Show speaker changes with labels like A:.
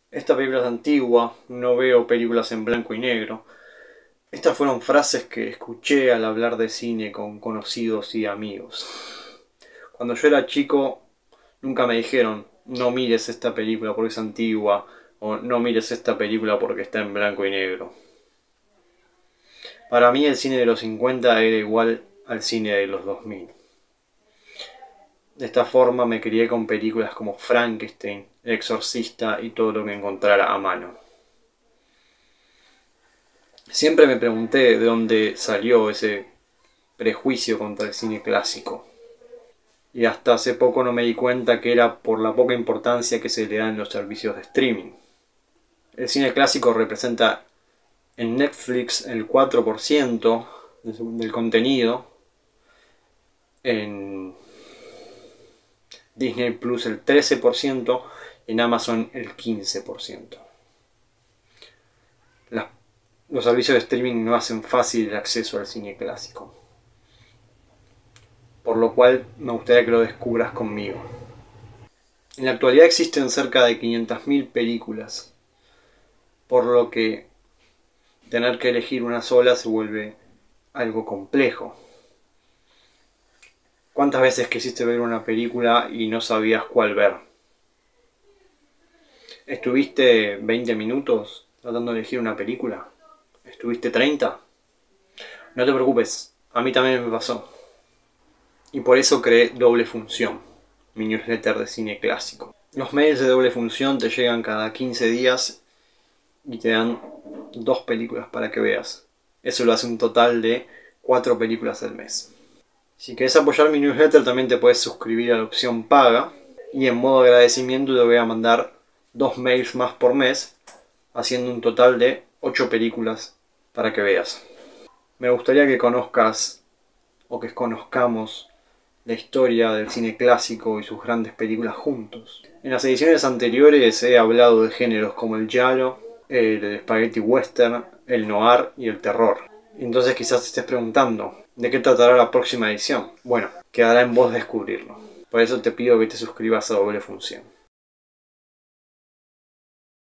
A: Esta película es antigua, no veo películas en blanco y negro. Estas fueron frases que escuché al hablar de cine con conocidos y amigos. Cuando yo era chico, nunca me dijeron, no mires esta película porque es antigua, o no mires esta película porque está en blanco y negro. Para mí el cine de los 50 era igual al cine de los 2000. De esta forma me crié con películas como Frankenstein, El Exorcista y todo lo que encontrara a mano. Siempre me pregunté de dónde salió ese prejuicio contra el cine clásico. Y hasta hace poco no me di cuenta que era por la poca importancia que se le da en los servicios de streaming. El cine clásico representa en Netflix el 4% del contenido, en Disney Plus el 13% y en Amazon el 15%. Los servicios de streaming no hacen fácil el acceso al cine clásico. Por lo cual me gustaría que lo descubras conmigo. En la actualidad existen cerca de 500.000 películas, por lo que tener que elegir una sola se vuelve algo complejo. ¿Cuántas veces quisiste ver una película y no sabías cuál ver? ¿Estuviste 20 minutos tratando de elegir una película? ¿Estuviste 30? No te preocupes, a mí también me pasó. Y por eso creé Doble Función, mi newsletter de cine clásico. Los mails de Doble Función te llegan cada 15 días y te dan 2 películas para que veas. Eso lo hace un total de 4 películas al mes. Si querés apoyar mi newsletter también te puedes suscribir a la opción paga. Y en modo agradecimiento te voy a mandar 2 mails más por mes, haciendo un total de 8 películas para que veas. Me gustaría que conozcas o que conozcamos la historia del cine clásico y sus grandes películas juntos. En las ediciones anteriores he hablado de géneros como el giallo, el spaghetti western, el noir y el terror. Entonces quizás te estés preguntando, ¿de qué tratará la próxima edición? Bueno, quedará en vos descubrirlo. Por eso te pido que te suscribas a Doble Función.